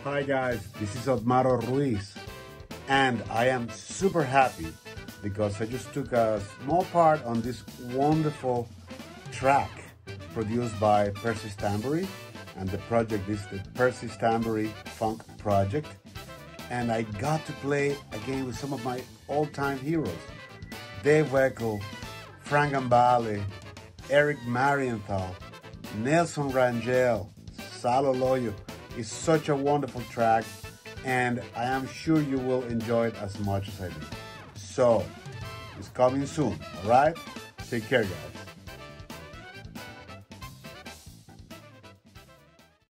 Hi guys, this is Otmaro Ruiz, and I am super happy because I just took a small part on this wonderful track produced by Percy Stanbury, and the project is the Percy Stanbury Funk Project, and I got to play again with some of my all-time heroes, Dave Weckl, Frank Gambale, Eric Marienthal, Nelson Rangel, Salo Loyo. It's such a wonderful track, and I am sure you will enjoy it as much as I do. So, it's coming soon, all right? Take care, guys.